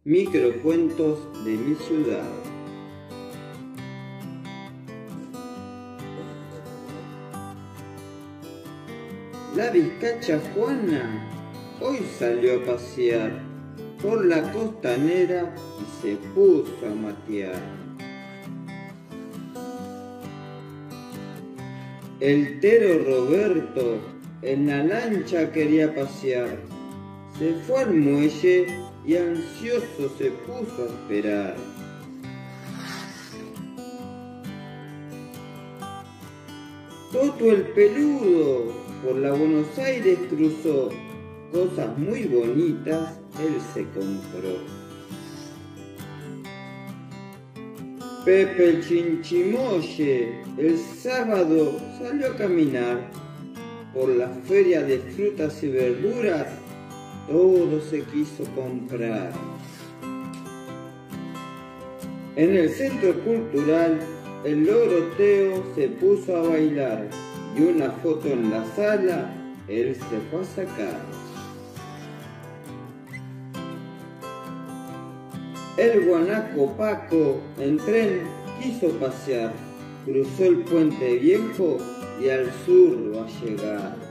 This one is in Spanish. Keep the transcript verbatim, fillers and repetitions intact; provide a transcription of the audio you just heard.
Microcuentos de mi ciudad. La vizcacha Juana hoy salió a pasear por la costanera y se puso a matear. El tero Roberto en la lancha quería pasear, se fue al muelle y ansioso se puso a esperar. Toto el peludo por la Buenos Aires cruzó, cosas muy bonitas él se compró. Pepe el chinchimoye el sábado salió a caminar por la feria de frutas y verduras, todo se quiso comprar. En el centro cultural el loro Teo se puso a bailar y una foto en la sala él se fue a sacar. El guanaco Paco en tren quiso pasear, cruzó el puente viejo y al sur va a llegar.